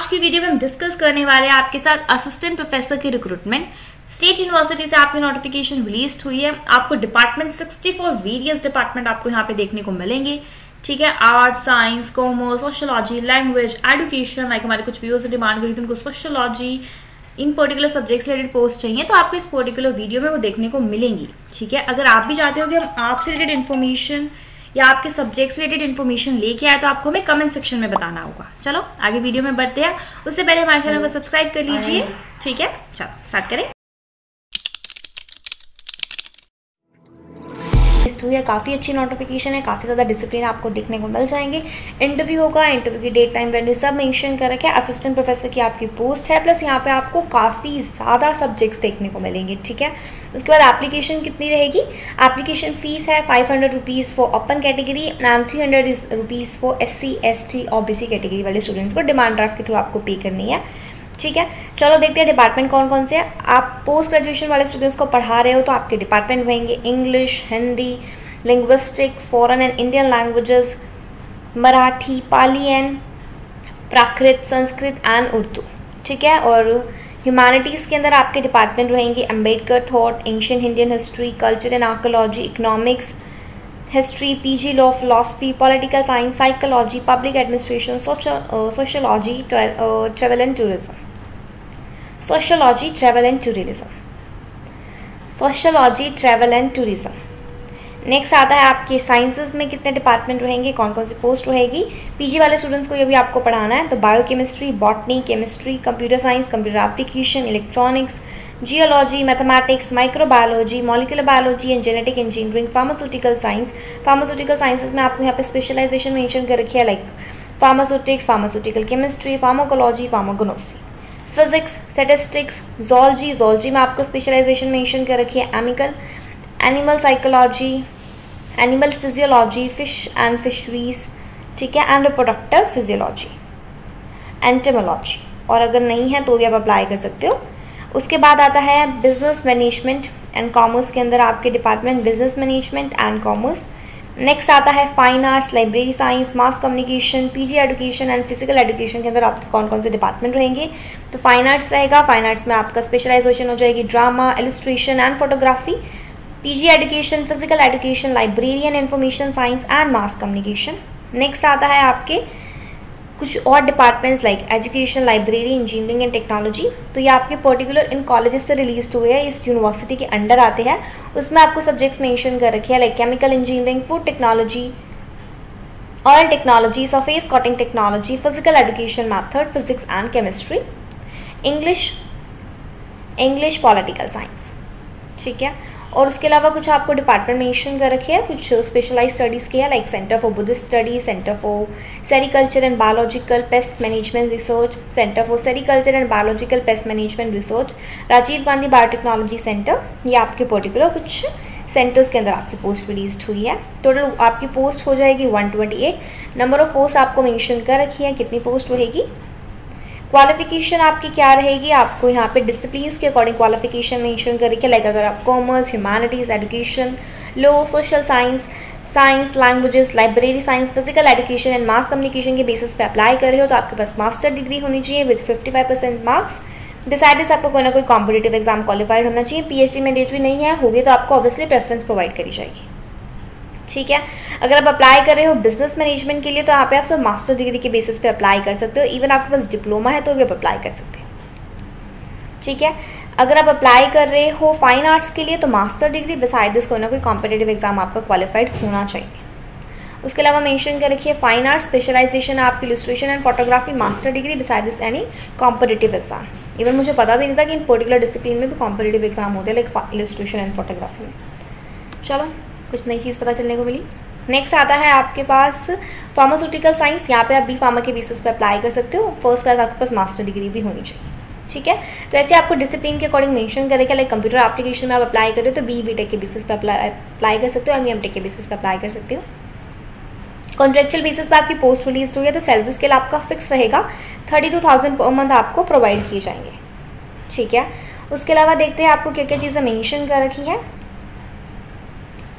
आज की वीडियो में हम डिस्कस करने वाले हैं आपके साथ असिस्टेंट प्रोफेसर की रिक्रूटमेंट। स्टेट यूनिवर्सिटी से आपकी नोटिफिकेशन रिलीज हुई है। आपको डिपार्टमेंट 64 वेरियस डिपार्टमेंट आपको यहाँ पे देखने को मिलेंगे। ठीक है, art, science, commerce, sociology, language, education, like हमारे कुछ व्यूअर्स डिमांड करी थी उनको sociology in particular subjects related post चाहिए, तो आपको इस पर्टिकुलर वीडियो में वो देखने को मिलेंगी। ठीक है, अगर आप भी चाहते हो कि हम आपसे रिलेटेड इन्फॉर्मेशन या आपके सब्जेक्ट्स रिलेटेड इन्फॉर्मेशन लेके आए तो आपको हमें कमेंट सेक्शन में बताना होगा। चलो आगे वीडियो में बढ़ते हैं, उससे पहले हमारे चैनल को सब्सक्राइब कर लीजिए। ठीक है, चलो स्टार्ट करें। काफ़ी अच्छी नोटिफिकेशन है, काफ़ी ज़्यादा डिसिप्लिन आपको देखने को मिल जाएंगे। इंटरव्यू होगा, इंटरव्यू की डेट, टाइम, वेन्यू सब मेंशन कर रखे हैं। असिस्टेंट प्रोफेसर की आपकी पोस्ट है, प्लस यहाँ पे आपको काफ़ी ज़्यादा सब्जेक्ट्स देखने को मिलेंगे। ठीक है, उसके बाद एप्लीकेशन कितनी रहेगी? एप्लीकेशन फीस है 500 rupees for open category and 300 rupees for SC, ST और BC कैटेगरी वाले स्टूडेंट्स को डिमांड ड्राफ्ट के थ्रू आपको पे करनी है। ठीक है, चलो देखते हैं डिपार्टमेंट कौन कौन से हैं। आप पोस्ट ग्रेजुएशन वाले स्टूडेंट्स को पढ़ा रहे हो तो आपके डिपार्टमेंट रहेंगे English, Hindi, linguistic, foreign and Indian languages, Marathi, Pali and Prakrit, Sanskrit and Urdu. ठीक है, और ह्यूमैनिटीज़ के अंदर आपके डिपार्टमेंट रहेंगे Ambedkar thought, ancient Indian history, culture and archaeology, economics, history, PG law, philosophy, political science, psychology, public administration, sociology, travel and tourism, sociology, travel and tourism, sociology, travel and tourism. Next आता है आपके sciences में कितने department रहेंगे, कौन कौन सी post रहेगी। PG वाले स्टूडेंट्स को ये भी आपको पढ़ाना है, तो biochemistry, botany, chemistry, computer science, computer application, electronics, geology, mathematics, microbiology, molecular biology and genetic engineering, pharmaceutical science. Pharmaceutical sciences में आपको यहाँ पे स्पेशलाइजेशन मेंशन कर रखी है, like pharmaceutics, pharmaceutical chemistry, pharmacology, pharmacognosy, physics, statistics, zoology में आपको specialisation mention कर रखी है, animal psychology, animal physiology, fish and fisheries, ठीक है, एंड रिप्रोडक्टिव फिजियोलॉजी, एंटोमोलॉजी, और अगर नहीं है तो भी आप अप्लाई कर सकते हो। उसके बाद आता है बिजनेस मैनेजमेंट एंड कॉमर्स के अंदर आपके department business management and commerce. Next आता है fine arts, library science, mass communication, PG education and physical education के अंदर आपके कौन कौन से डिपार्टमेंट रहेंगे। तो फाइन आर्ट्स रहेगा, फाइन आर्ट्स में आपका स्पेशलाइजेशन हो जाएगी drama, illustration and photography. PG education, physical education, library and information science and mass communication. Next आता है आपके कुछ और departments like education, library, engineering and technology. तो ये आपके पर्टिकुलर इन कॉलेजेस से रिलीज हुए हैं, इस यूनिवर्सिटी के अंडर आते हैं। उसमें आपको सब्जेक्ट्स मेंशन कर रखे हैं like chemical engineering, food technology, oil technology, surface cutting technology, physical education method, physics and chemistry, English, political science. ठीक है, और उसके अलावा कुछ आपको डिपार्टमेंट मेंशन कर रखे हैं, कुछ स्पेशलाइज स्टडीज़ के हैं like centre for Buddhist studies, centre for sericulture and biological pest management research, centre for sericulture and biological pest management research, Rajiv Gandhi biotechnology centre. ये आपके पर्टिकुलर कुछ सेंटर्स के अंदर आपकी पोस्ट रिलीज हुई है। टोटल आपकी पोस्ट हो जाएगी 128। नंबर ऑफ पोस्ट आपको मेंशन कर रखी है, कितनी पोस्ट रहेगी। क्वालिफिकेशन आपकी क्या रहेगी, आपको यहाँ पे डिसिप्लिन्स के अकॉर्डिंग क्वालिफिकेशन मेंशन कर रही है, लाइक अगर आप commerce, humanities, education, law, social science, languages, library science, physical education and mass communication के बेसिस पे अप्लाई कर रहे हो तो आपके पास मास्टर डिग्री होनी चाहिए विद 55% मार्क्स। डिसाइडेड आपको कोई ना कोई कॉम्पिटेटिव एग्जाम क्वालिफाइड होना चाहिए। PhD मैंडेटरी नहीं है, होगी तो आपको ऑब्वियसली प्रेफरेंस प्रोवाइड करी जाएगी। ठीक है, अगर आप अप्लाई कर रहे हो बिजनेस मैनेजमेंट के लिए तो यहाँ पे आप सब मास्टर डिग्री के बेसिस पे अप्लाई कर सकते हो। इवन आपके पास डिप्लोमा है तो भी आप अप्लाई कर सकते हैं। ठीक है, अगर आप अप्लाई कर रहे हो फाइन आर्ट्स के लिए तो मास्टर डिग्री बिसाइड दिस कोई ना कोई कॉम्पिटेटिव एग्जाम आपका क्वालिफाइड होना चाहिए। उसके अलावा मेंशन कर रखिए फाइन आर्ट्स स्पेशलाइजेशन आपकी illustration and photography, master degree beside this any competitive exam. Even मुझे पता भी नहीं था कि इन पर्टिकुलर डिसिप्लिन में भी कॉम्पिटेटिव एग्जाम होते हैं लाइक इलस्ट्रेशन एंड फोटोग्राफी में। चलो कुछ नई चीज़ पता चलने को मिली। नेक्स्ट आता है आपके पास फार्मास्यूटिकल साइंस। यहाँ पे आप B फार्मा के बेसिस पे अप्लाई कर सकते हो। फर्स्ट क्लास आपके पास मास्टर डिग्री भी होनी चाहिए। ठीक है, तो ऐसे आपको डिसिप्लिन के अकॉर्डिंग मेंशन करेगा, लाइक कंप्यूटर एप्लीकेशन में आप अप्लाई कर रहे हो तो BTech के बेसिस पे अप्लाई कर सकते हो, MTech के बेसिस पे अप्लाई कर सकते हो। कॉन्ट्रेक्चुअल बेसिस पे आपकी पोस्ट रिलीज हुई है तो सैलरी स्केल आपका फिक्स रहेगा, 32,000 पर मंथ आपको प्रोवाइड किए जाएंगे। ठीक है, उसके अलावा देखते हैं आपको क्या क्या चीज़ें मेंशन कर रखी है।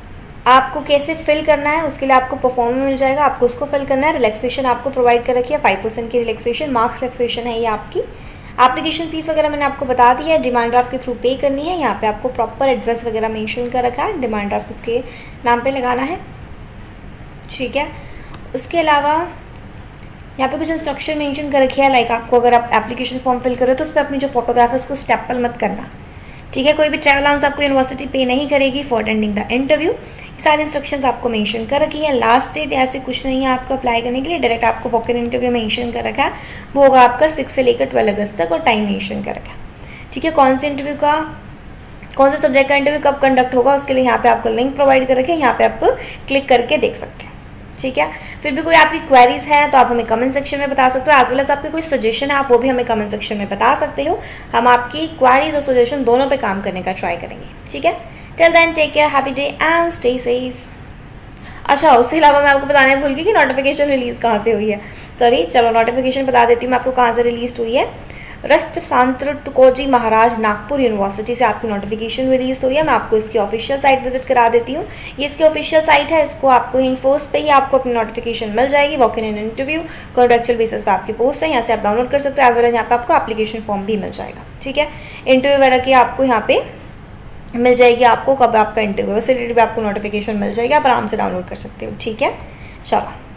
आपको कैसे फिल करना है उसके लिए आपको परफॉर्म मिल जाएगा, आपको उसको फिल करना है। रिलैक्सेशन आपको प्रोवाइड कर रखी है 5% की रिलैक्सेशन, मार्क्स रिलैक्सेशन है ये आपकी। एप्लीकेशन फीस वगैरह मैंने आपको बता दिया है, डिमांड ड्राफ्ट के थ्रू पे करनी है। यहाँ पे आपको प्रॉपर एड्रेस वगैरह मेंशन कर रखा है, डिमांड ड्राफ्ट इसके नाम पे लगाना है, ठीक है। उसके अलावा यहाँ पे कुछ इंस्ट्रक्शन मेंशन कर रखी है, लाइक आपको अगर आप एप्लीकेशन फॉर्म फिल करो तो उस पर अपनी जो फोटोग्राफ है उसको स्टेपल मत करना, ठीक है। कोई भी ट्रैवल अलाउंस आपको यूनिवर्सिटी पे नहीं करेगी फॉर अटेंडिंग द इंटरव्यू। सारे इंस्ट्रक्शंस आपको मेंशन कर रखी है। लास्ट डेट ऐसे कुछ नहीं है आपको अप्लाई करने के लिए, डायरेक्ट आपको वॉक इन इंटरव्यू मेंशन कर रखा है, वो होगा आपका 6 से लेकर 12 अगस्त तक, और टाइम मेंशन कर रखा है, ठीक है। कौन से इंटरव्यू का, कौन से सब्जेक्ट का इंटरव्यू कब कंडक्ट होगा उसके लिए यहाँ पे आपको लिंक प्रोवाइड कर रखे हैं, यहाँ पे आप क्लिक करके देख सकते हैं, ठीक है। फिर भी कोई आपकी क्वेरीज है तो आप हमें कमेंट सेक्शन में बता सकते हो, एज वेल एज आपकी कोई सजेशन है आप वो भी हमें कमेंट सेक्शन में बता सकते हो। हम आपकी क्वेरीज और सजेशन दोनों पे काम करने का ट्राई करेंगे, ठीक है। Till then take care, happy day and stay safe. अच्छा, उसके अलावा मैं आपको बताने भूल गई कि नोटिफिकेशन रिलीज कहाँ से हुई है, सॉरी, चलो नोटिफिकेशन बता देती हूँ मैं आपको कहाँ से रिलीज हुई है। रस्त सांत्र तुकोजी महाराज नागपुर यूनिवर्सिटी से आपकी नोटिफिकेशन रिलीज हुई है। मैं आपको इसकी ऑफिशियल साइट विजिट करा देती हूँ, ये इसकी ऑफिशियल साइट है, इसको आपको यहीं फर्स्ट पे ही आपको अपनी नोटिफिकेशन मिल जाएगी। Walk in interview contractual basis पे आपकी पोस्ट है, यहाँ से आप डाउनलोड कर सकते हो, एज वेल एज यहाँ पे आपको एप्लीकेशन फॉर्म भी मिल जाएगा, ठीक है। इंटरव्यू वगैरह की आपको यहाँ पे मिल जाएगी, आपको कब आपका इंटरव्यू से रिलेटेड भी आपको नोटिफिकेशन मिल जाएगी, आप आराम से डाउनलोड कर सकते हो, ठीक है। चलो।